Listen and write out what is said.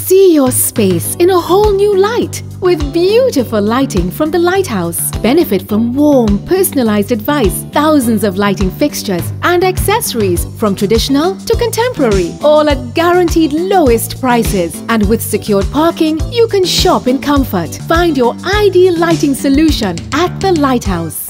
See your space in a whole new light with beautiful lighting from the Lighthouse. Benefit from warm, personalized advice, thousands of lighting fixtures and accessories from traditional to contemporary, all at guaranteed lowest prices. And with secured parking, you can shop in comfort. Find your ideal lighting solution at the Lighthouse.